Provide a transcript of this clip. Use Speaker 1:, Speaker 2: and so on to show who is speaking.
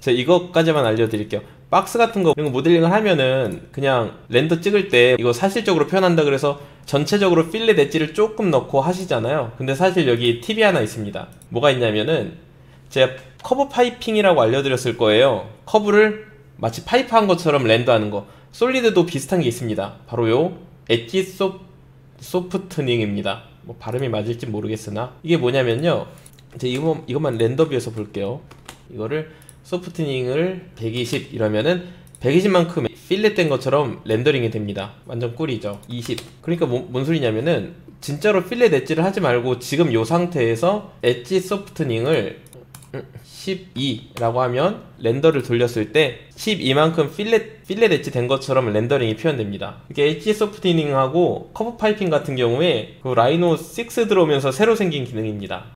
Speaker 1: 제가 이것까지만 알려드릴게요. 박스 같은 거 이런 거 모델링을 하면은 그냥 렌더 찍을 때 이거 사실적으로 표현한다 그래서 전체적으로 필렛 엣지를 조금 넣고 하시잖아요. 근데 사실 여기 팁이 하나 있습니다. 뭐가 있냐면은 제가 커브 파이핑이라고 알려드렸을 거예요. 커브를 마치 파이프한 것처럼 렌더하는 거. 솔리드도 비슷한 게 있습니다. 바로 요 엣지 소프트닝입니다. 뭐 발음이 맞을지 모르겠으나 이게 뭐냐면요, 제가 이것만 렌더 뷰에서 볼게요. 이거를 소프트닝을 120 이러면은 120만큼 필렛 된 것처럼 렌더링이 됩니다. 완전 꿀이죠. 20. 그러니까 뭔 소리냐면은 진짜로 필렛 엣지를 하지 말고 지금 요 상태에서 엣지 소프트닝을 12라고 하면 렌더를 돌렸을 때 12만큼 필렛 엣지 된 것처럼 렌더링이 표현됩니다. 이게 엣지 소프트닝하고 커브 파이핑 같은 경우에 그 라이노 6 들어오면서 새로 생긴 기능입니다.